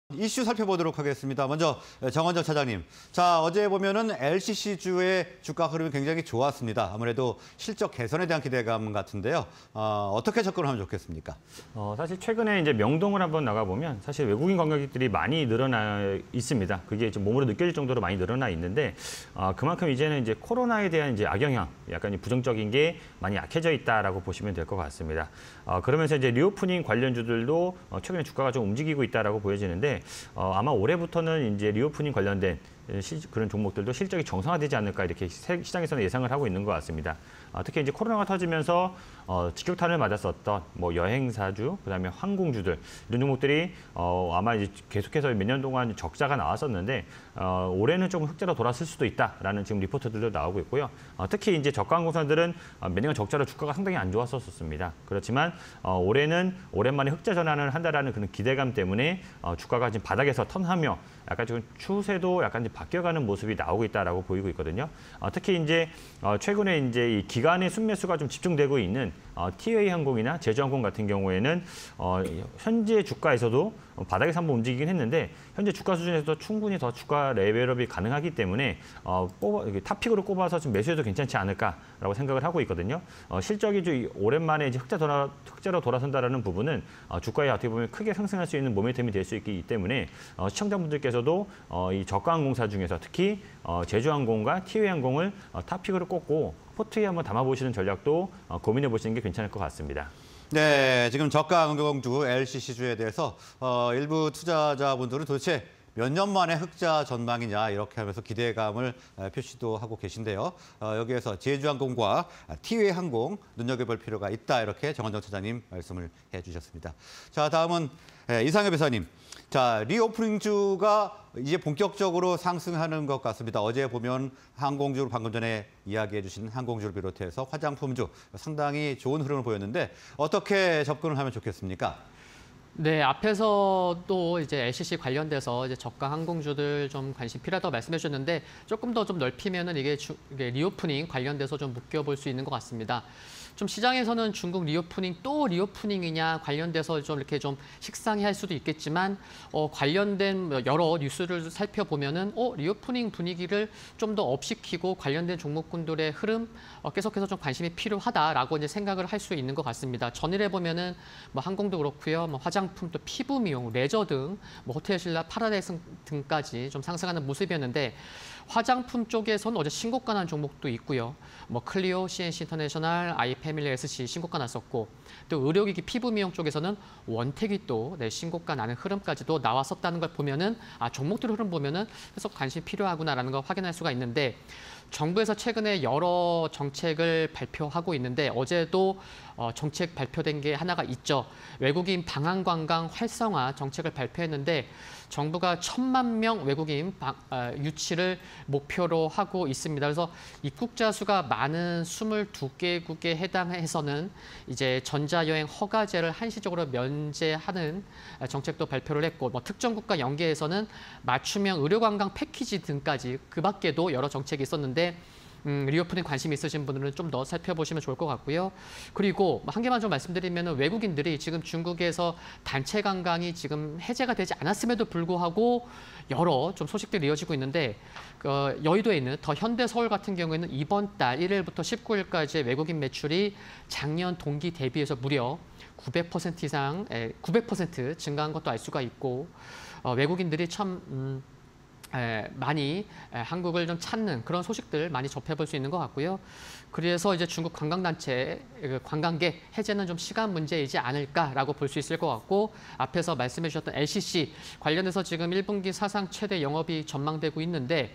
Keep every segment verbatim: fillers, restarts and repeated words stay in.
이슈 살펴보도록 하겠습니다. 먼저 정원정 차장님. 자, 어제 보면은 엘씨씨주의 주가 흐름이 굉장히 좋았습니다. 아무래도 실적 개선에 대한 기대감 같은데요. 어, 어떻게 접근을 하면 좋겠습니까? 어, 사실 최근에 이제 명동을 한번 나가보면 사실 외국인 관광객들이 많이 늘어나 있습니다. 그게 좀 몸으로 느껴질 정도로 많이 늘어나 있는데 어, 그만큼 이제는 이제 코로나에 대한 이제 악영향, 약간 부정적인 게 많이 약해져 있다라고 보시면 될 것 같습니다. 어, 그러면서 이제 리오프닝 관련주들도 어, 최근에 주가가 좀 움직이고 있다라고 보여지는데 어, 아마 올해부터는 이제 리오프닝 관련된 시, 그런 종목들도 실적이 정상화되지 않을까 이렇게 시장에서는 예상을 하고 있는 것 같습니다. 어, 특히 이제 코로나가 터지면서 어, 직격탄을 맞았었던 뭐 여행사주, 그다음에 항공주들 이런 종목들이 어, 아마 이제 계속해서 몇 년 동안 적자가 나왔었는데 어, 올해는 조금 흑자로 돌아설 수도 있다라는 지금 리포트들도 나오고 있고요. 어, 특히 이제 저가항공사들은 어, 몇 년간 적자로 주가가 상당히 안 좋았었습니다. 그렇지만 어, 올해는 오랜만에 흑자 전환을 한다라는 그런 기대감 때문에 어, 주가가 지금 바닥에서 턴하며 약간 지금 추세도 약간 이제 바뀌어가는 모습이 나오고 있다라고 보이고 있거든요. 어, 특히 이제 어, 최근에 이제 이 기관의 순매수가 좀 집중되고 있는 어, 티웨이항공이나 제주항공 같은 경우에는 어, 현재 주가에서도 바닥에서 한번 움직이긴 했는데 현재 주가 수준에서도 충분히 더 주가 레벨업이 가능하기 때문에 어, 뽑아, 탑픽으로 꼽아서 좀 매수해도 괜찮지 않을까라고 생각을 하고 있거든요. 어, 실적이 좀 오랜만에 이제 흑자 돌아, 흑자로 돌아선다라는 부분은 어, 주가에 어떻게 보면 크게 상승할 수 있는 모멘텀이 될 수 있기 때문에 어, 시청자분들께서도 어, 이 저가항공사 중에서 특히 어, 제주항공과 티웨이항공을 어, 탑픽으로 꼽고 포트에 한번 담아보시는 전략도 어, 고민해 보시는 게 괜찮을 것 같습니다. 네, 지금 저가항공주 엘씨씨주에 대해서 어, 일부 투자자분들은 도대체 몇 년 만에 흑자 전망이냐 이렇게 하면서 기대감을 표시도 하고 계신데요. 어, 여기에서 제주항공과 티웨이항공 눈여겨볼 필요가 있다 이렇게 정원정 차장님 말씀을 해주셨습니다. 자, 다음은 이상엽 회사님. 자, 리오프닝주가 이제 본격적으로 상승하는 것 같습니다. 어제 보면 항공주, 방금 전에 이야기해 주신 항공주를 비롯해서 화장품주 상당히 좋은 흐름을 보였는데 어떻게 접근을 하면 좋겠습니까? 네, 앞에서도 이제 엘씨씨 관련돼서 이제 저가 항공주들 좀 관심 필요하다고 말씀해 주셨는데 조금 더 좀 넓히면은 이게, 주, 이게 리오프닝 관련돼서 좀 묶여볼 수 있는 것 같습니다. 좀 시장에서는 중국 리오프닝 또 리오프닝이냐 관련돼서 좀 이렇게 좀 식상해할 수도 있겠지만 어, 관련된 여러 뉴스를 살펴보면은 어, 리오프닝 분위기를 좀 더 업시키고 관련된 종목군들의 흐름 어, 계속해서 좀 관심이 필요하다라고 이제 생각을 할 수 있는 것 같습니다. 전일에 보면은 뭐 항공도 그렇고요, 뭐 화장품 또 피부 미용, 레저 등, 뭐 호텔 신라, 파라다이스 등까지 좀 상승하는 모습이었는데. 화장품 쪽에서는 어제 신고가 난 종목도 있고요. 뭐 클리오, 씨엔씨 인터내셔널, 아이패밀리 에스씨 신고가 났었고 또 의료기기 피부 미용 쪽에서는 원택이 또 네, 신고가 나는 흐름까지도 나왔었다는 걸 보면은 아 종목들 흐름 보면은 계속 관심 필요하구나라는 걸 확인할 수가 있는데 정부에서 최근에 여러 정책을 발표하고 있는데 어제도 어, 정책 발표된 게 하나가 있죠. 외국인 방한 관광 활성화 정책을 발표했는데 정부가 천만 명 외국인 방, 어, 유치를 목표로 하고 있습니다. 그래서 입국자 수가 많은 스물두 개국에 해당해서는 이제 전자여행 허가제를 한시적으로 면제하는 정책도 발표를 했고 뭐 특정 국가 연계에서는 맞춤형 의료관광 패키지 등까지 그 밖에도 여러 정책이 있었는데 음, 리오프닝 관심 있으신 분들은 좀 더 살펴보시면 좋을 것 같고요. 그리고 한 개만 좀 말씀드리면 외국인들이 지금 중국에서 단체 관광이 지금 해제가 되지 않았음에도 불구하고 여러 좀 소식들이 이어지고 있는데 어, 여의도에 있는 더 현대서울 같은 경우에는 이번 달 일 일부터 십구 일까지의 외국인 매출이 작년 동기 대비해서 무려 구백 퍼센트 이상, 에, 구백 퍼센트 증가한 것도 알 수가 있고 어, 외국인들이 참 음, 에, 많이 에, 한국을 좀 찾는 그런 소식들 많이 접해볼 수 있는 것 같고요. 그래서 이제 중국 관광단체 관광객 해제는 좀 시간 문제이지 않을까라고 볼 수 있을 것 같고 앞에서 말씀해 주셨던 엘씨씨 관련해서 지금 일 분기 사상 최대 영업이 전망되고 있는데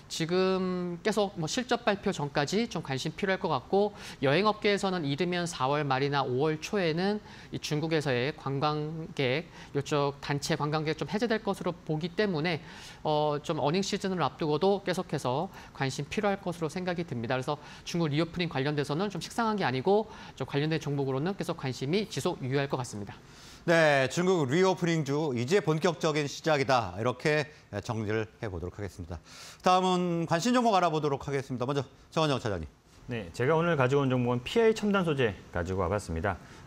지금 계속 뭐 실적 발표 전까지 좀 관심 필요할 것 같고 여행업계에서는 이르면 사월 말이나 오월 초에는 이 중국에서의 관광객 이쪽 단체 관광객 좀 해제될 것으로 보기 때문에 어, 좀 어닝 시즌을 앞두고도 계속해서 관심 필요할 것으로 생각이 듭니다. 그래서 중국 리오프닝 관련돼서는 좀 식상한 게 아니고 좀 관련된 종목으로는 계속 관심이 지속 유효할 것 같습니다. 네, 중국 리오프닝주 이제 본격적인 시작이다. 이렇게 정리를 해보도록 하겠습니다. 다음은 관심 종목 알아보도록 하겠습니다. 먼저 정원정 차장님. 네, 제가 오늘 가지고 온 종목은 피아이 첨단 소재 가지고 와봤습니다.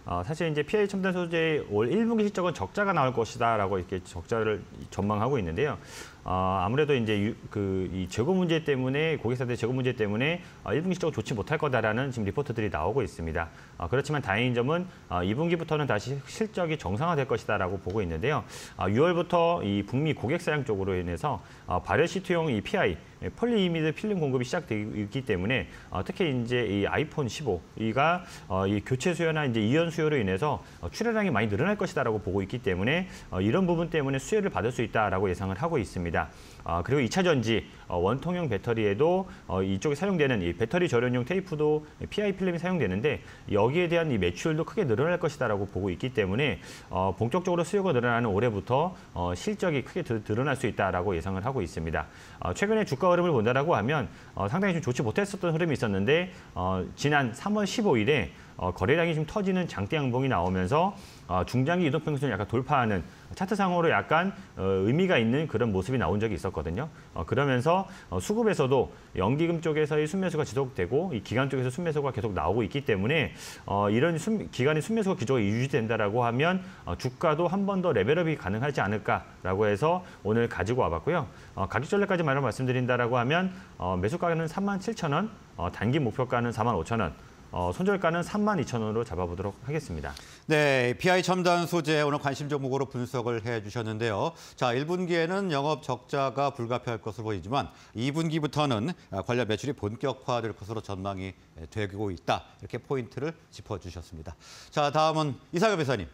어, 사실 이제 피아이 첨단 소재 올 일 분기 실적은 적자가 나올 것이다라고 이렇게 적자를 전망하고 있는데요. 어, 아무래도 이제 유, 그, 이 재고 문제 때문에, 고객사들의 재고 문제 때문에 어, 일 분기 실적은 좋지 못할 거다라는 지금 리포트들이 나오고 있습니다. 어, 그렇지만 다행인 점은 어, 이 분기부터는 다시 실적이 정상화될 것이다라고 보고 있는데요. 어, 유월부터 이 북미 고객 사양 쪽으로 인해서 어, 발열 시트용 이 피아이, 폴리이미드 필름 공급이 시작되기 때문에 어, 특히 이제 이 아이폰 십오 이가 어, 이 교체 수요나 이제 이연 수요로 인해서 어, 출하량이 많이 늘어날 것이다라고 보고 있기 때문에 어, 이런 부분 때문에 수혜를 받을 수 있다라고 예상을 하고 있습니다. 어, 그리고 이 차 전지 어, 원통형 배터리에도 어, 이쪽에 사용되는 이 배터리 절연용 테이프도 피아이 필름이 사용되는데 여기에 대한 이 매출도 크게 늘어날 것이다라고 보고 있기 때문에 어, 본격적으로 수요가 늘어나는 올해부터 어, 실적이 크게 드, 늘어날 수 있다라고 예상을 하고 있습니다. 어, 최근에 주가 흐름을 본다라고 하면 어, 상당히 좀 좋지 못했었던 흐름이 있었는데 어, 지난 삼월 십오일에 어, 거래량이 좀 터지는 장대 양봉이 나오면서 어, 중장기 이동평균선을 약간 돌파하는 차트상으로 약간 어, 의미가 있는 그런 모습이 나온 적이 있었거든요. 어, 그러면서 어, 수급에서도 연기금 쪽에서의 순매수가 지속되고 이 기관 쪽에서 순매수가 계속 나오고 있기 때문에 어, 이런 순, 기간의 순매수가 기조가 유지된다라고 하면 어, 주가도 한 번 더 레벨업이 가능하지 않을까라고 해서 오늘 가지고 와봤고요. 어, 가격 전략까지 말씀드린다라고 하면 어, 매수가는 삼만 칠천 원, 어, 단기 목표가는 사만 오천 원. 어, 손절가는 삼만 이천 원으로 잡아보도록 하겠습니다. 네, 피아이 첨단 소재 오늘 관심 종목으로 분석을 해주셨는데요. 자, 일 분기에는 영업 적자가 불가피할 것으로 보이지만 이 분기부터는 관련 매출이 본격화될 것으로 전망이 되고 있다. 이렇게 포인트를 짚어주셨습니다. 자, 다음은 이상엽 회사님.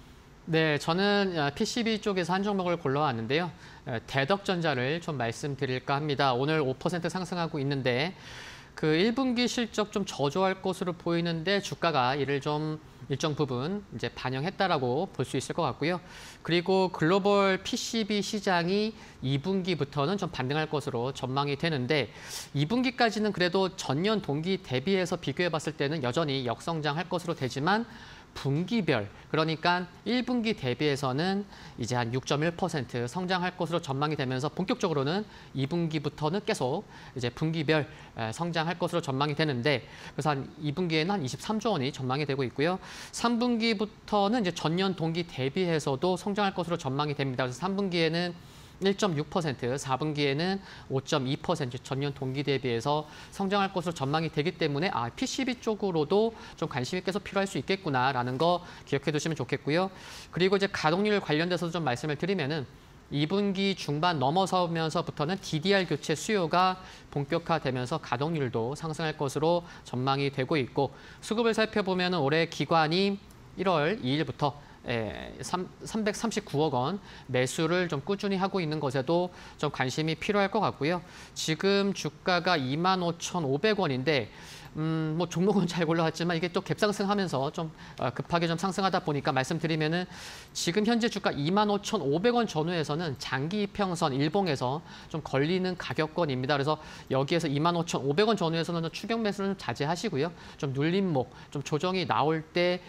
네, 저는 피씨비 쪽에서 한 종목을 골라왔는데요. 대덕전자를 좀 말씀드릴까 합니다. 오늘 오 퍼센트 상승하고 있는데 그 일 분기 실적 좀 저조할 것으로 보이는데 주가가 이를 좀 일정 부분 이제 반영했다라고 볼 수 있을 것 같고요. 그리고 글로벌 피씨비 시장이 이 분기부터는 좀 반등할 것으로 전망이 되는데 이 분기까지는 그래도 전년 동기 대비해서 비교해 봤을 때는 여전히 역성장할 것으로 되지만 분기별, 그러니까 일 분기 대비해서는 이제 한 육 점 일 퍼센트 성장할 것으로 전망이 되면서 본격적으로는 이 분기부터는 계속 이제 분기별 성장할 것으로 전망이 되는데 그래서 한 이 분기에는 한 이십삼조 원이 전망이 되고 있고요. 삼 분기부터는 이제 전년 동기 대비해서도 성장할 것으로 전망이 됩니다. 그래서 삼 분기에는 일 점 육 퍼센트, 사 분기에는 오 점 이 퍼센트 전년 동기 대비해서 성장할 것으로 전망이 되기 때문에 아, 피씨비 쪽으로도 좀 관심이 계속 필요할 수 있겠구나라는 거 기억해 두시면 좋겠고요. 그리고 이제 가동률 관련돼서 좀 말씀을 드리면은 이 분기 중반 넘어서면서부터는 디디알 교체 수요가 본격화되면서 가동률도 상승할 것으로 전망이 되고 있고 수급을 살펴보면 올해 기관이 일월 이일부터 예, 삼백삼십구억 원 매수를 좀 꾸준히 하고 있는 것에도 좀 관심이 필요할 것 같고요. 지금 주가가 이만 오천오백 원인데 음, 뭐 종목은 잘 골라왔지만 이게 또 갭상승하면서 좀 급하게 좀 상승하다 보니까 말씀드리면은 지금 현재 주가 이만 오천오백 원 전후에서는 장기 이평선 일봉에서 좀 걸리는 가격권입니다. 그래서 여기에서 이만 오천오백 원 전후에서는 좀 추격 매수를 좀 자제하시고요. 좀 눌림목, 좀 조정이 나올 때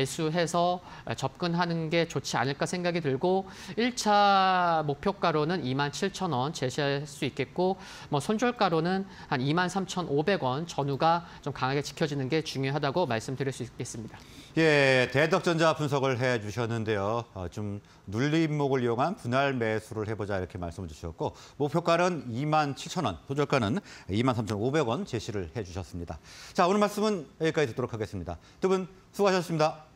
매수해서 접근하는 게 좋지 않을까 생각이 들고 일 차 목표가로는 이만 칠천 원 제시할 수 있겠고 뭐 손절가로는 한 이만 삼천오백 원 전후가 좀 강하게 지켜지는 게 중요하다고 말씀드릴 수 있겠습니다. 예, 대덕전자 분석을 해주셨는데요. 어, 좀 눌림목을 이용한 분할 매수를 해보자 이렇게 말씀을 주셨고 목표가는 이만 칠천 원, 손절가는 이만 삼천오백 원 제시를 해주셨습니다. 자, 오늘 말씀은 여기까지 듣도록 하겠습니다. 두 분 수고하셨습니다.